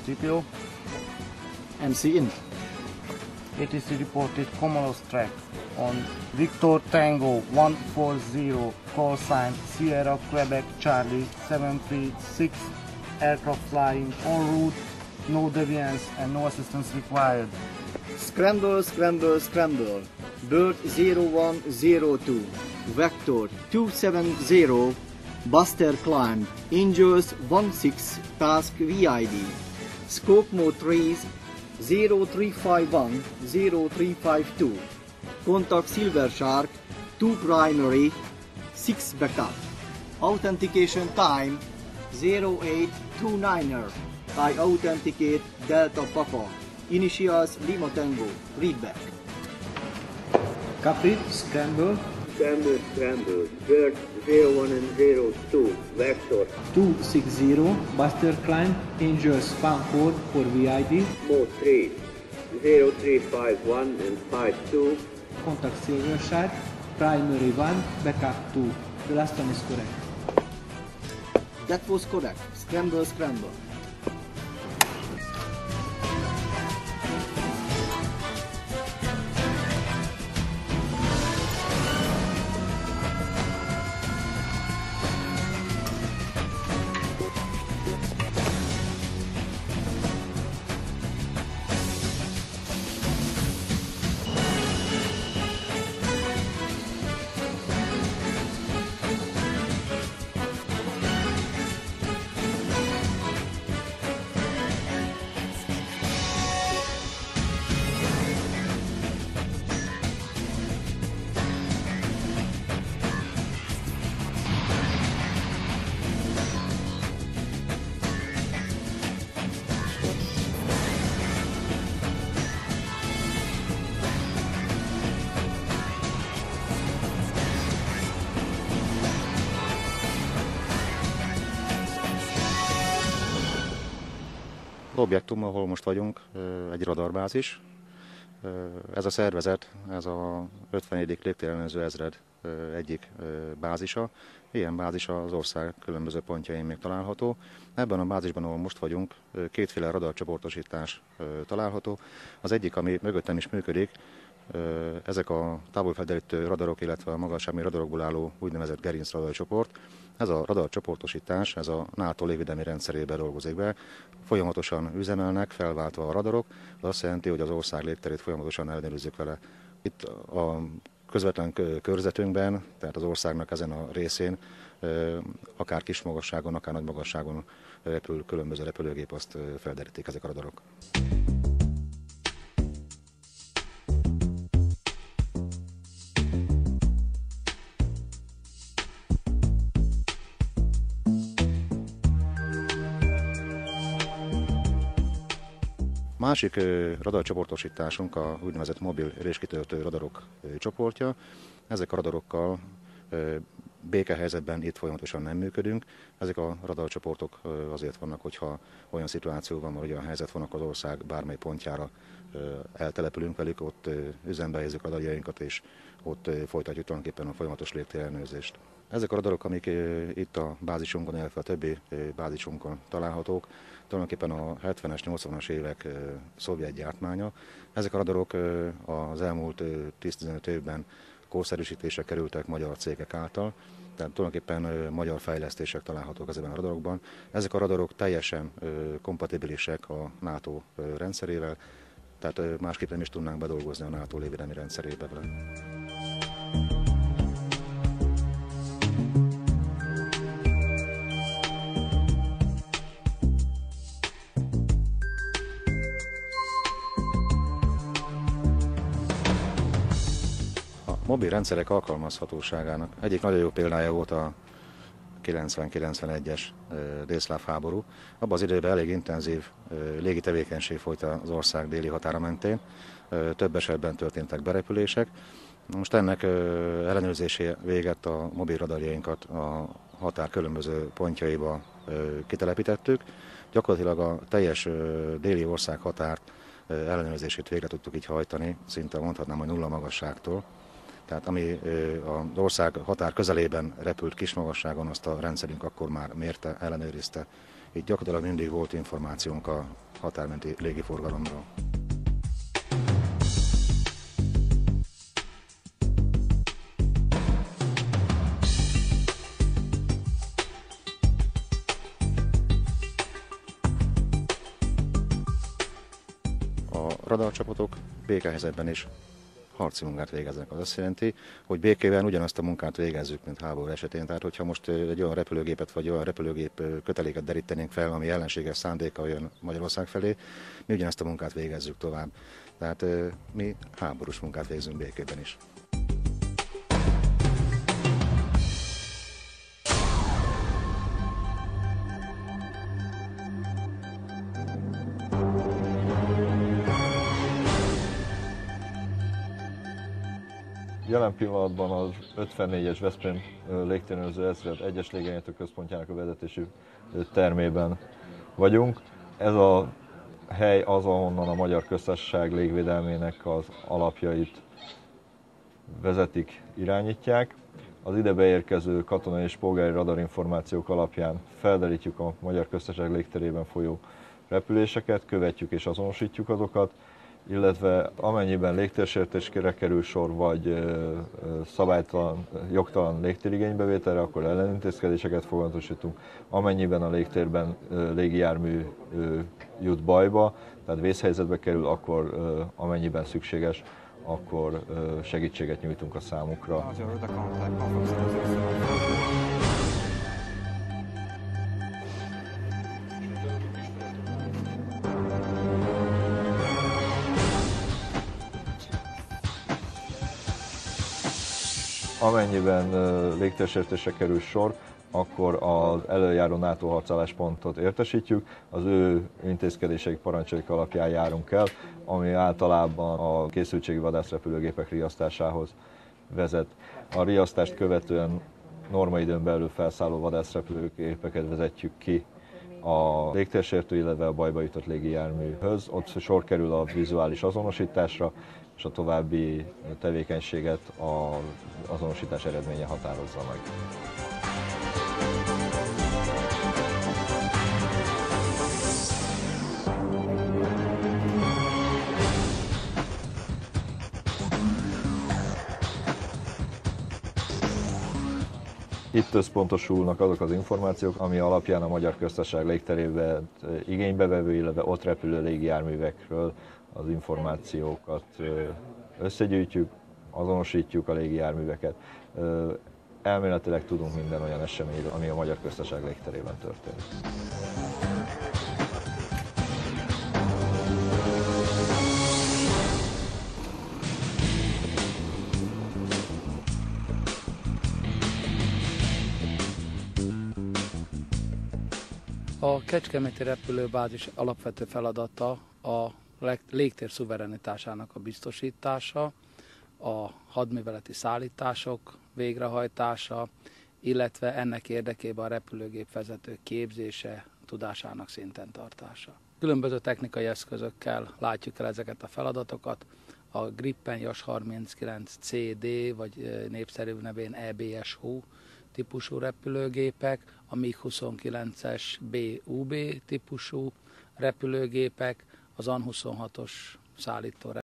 C-3PO. MC in. ATC reported Comoros track on Victor Tango 140, call sign Sierra Quebec Charlie 736, aircraft flying en route, no deviance and no assistance required. Scramble, scramble, scramble. Bird 0102, Vector 270, Buster climb, Angels 16, task VID. Scope mode 3, 0351, 0352. Contact Silver Shark, 2 primary, 6 backup. Authentication time 0829er. I authenticate Delta Papa. Initials Lima Tango. Read back. Copy. Scramble. Scramble, scramble. Bird 01 and 02. Vector. 260. Buster climb. Angels found code for VID. Mode 3. 0351 and 52. Contact Silver Shark. Primary 1. Backup 2. The last one is correct. That was correct. Scramble, scramble. Az objektum, ahol most vagyunk, egy radarbázis. Ez a szervezet, ez a 54. légtérellenőrző ezred egyik bázisa. Ilyen bázis az ország különböző pontjain még található. Ebben a bázisban, ahol most vagyunk, kétféle radarcsoportosítás található. Az egyik, ami mögöttem is működik, ezek a távolfelderítő radarok, illetve a magassági radarokból álló úgynevezett gerinc radarcsoport. Ez a radarcsoportosítás, ez a NATO légvédelmi rendszerébe dolgozik be. Folyamatosan üzemelnek, felváltva a radarok, az azt jelenti, hogy az ország légterét folyamatosan ellenőrizzük vele. Itt a közvetlen körzetünkben, tehát az országnak ezen a részén, akár kis magasságon, akár nagy magasságon repül különböző repülőgép, azt felderítik ezek a radarok. Másik radarcsoportosításunk a úgynevezett mobil réskitöltő radarok csoportja. Ezek a radarokkal békehelyzetben itt folyamatosan nem működünk. Ezek a radarcsoportok azért vannak, hogyha olyan szituáció van, vagy olyan helyzet van, akkor az ország bármely pontjára eltelepülünk velük, ott üzembe helyezzük radarjainkat, és ott folytatjuk tulajdonképpen a folyamatos légtérellenőrzést. Ezek a radarok, amik itt a bázisunkon, illetve a többi bázisunkon találhatók, tulajdonképpen a 70-es, 80-as évek szovjet gyártmánya. Ezek a radarok az elmúlt 10-15 évben korszerűsítésre kerültek magyar cégek által, tehát tulajdonképpen magyar fejlesztések találhatók ezekben a radarokban. Ezek a radarok teljesen kompatibilisek a NATO rendszerével, tehát másképp nem is tudnánk bedolgozni a NATO légvédelmi rendszerébe vele. Mobil rendszerek alkalmazhatóságának egyik nagyon jó példája volt a 90-91-es délszláv háború. Abban az időben elég intenzív légi tevékenység folyt az ország déli határa mentén. Több esetben történtek berepülések. Most ennek ellenőrzésé véget a mobil radarjainkat a határ különböző pontjaiba kitelepítettük. Gyakorlatilag a teljes déli ország határt ellenőrzését végre tudtuk így hajtani, szinte mondhatnám, hogy nulla magasságtól. Tehát ami az ország határ közelében repült kis magasságon, azt a rendszerünk akkor már mérte, ellenőrizte, így gyakorlatilag mindig volt információnk a határmenti légiforgalomról. A radarcsapatok békehelyzetben is harci munkát végeznek. Az azt jelenti, hogy békében ugyanazt a munkát végezzük, mint háború esetén. Tehát, hogyha most egy olyan repülőgépet vagy olyan repülőgép köteléket derítenénk fel, ami ellenséges szándékkal jön Magyarország felé, mi ugyanazt a munkát végezzük tovább. Tehát mi háborús munkát végzünk békében is. Jelen pillanatban az 54-es Veszprém légtérőrző ezred 1-es légienyertő központjának a vezetési termében vagyunk. Ez a hely az, ahonnan a Magyar Köztársaság légvédelmének az alapjait vezetik, irányítják. Az ide beérkező katonai és polgári radarinformációk alapján felderítjük a Magyar Köztársaság légterében folyó repüléseket, követjük és azonosítjuk azokat, illetve amennyiben légtérsértésre kerül sor, vagy szabálytalan, jogtalan légtérigénybevételre, akkor ellenintézkedéseket foganatosítunk. Amennyiben a légtérben légijármű jut bajba, tehát vészhelyzetbe kerül, akkor amennyiben szükséges, akkor segítséget nyújtunk a számukra. Amennyiben légtérsértésre kerül sor, akkor az előjáró NATO harcálláspontot értesítjük, az ő intézkedéseik, parancsaik alapján járunk el, ami általában a készültségi vadászrepülőgépek riasztásához vezet. A riasztást követően normaidőn belül felszálló vadászrepülőgépeket vezetjük ki a légtérsértő, illetve a bajba jutott légijárműhöz. Ott sor kerül a vizuális azonosításra, és a további tevékenységet az azonosítás eredménye határozza meg. Itt összpontosulnak azok az információk, ami alapján a Magyar Köztársaság légterében igénybevevő, illetve ott repülő légijárművekről az információkat összegyűjtjük, azonosítjuk a légijárműveket. Elméletileg tudunk minden olyan eseményről, ami a Magyar Köztársaság légterében történik. A Kecskeméti repülőbázis alapvető feladata a légtér szuverenitásának a biztosítása, a hadműveleti szállítások végrehajtása, illetve ennek érdekében a repülőgépvezetők képzése, tudásának szinten tartása. Különböző technikai eszközökkel látjuk el ezeket a feladatokat. A Gripen JAS 39 CD, vagy népszerű nevén EBSH típusú repülőgépek, a MiG-29-es BUB típusú repülőgépek, az AN-26-os szállító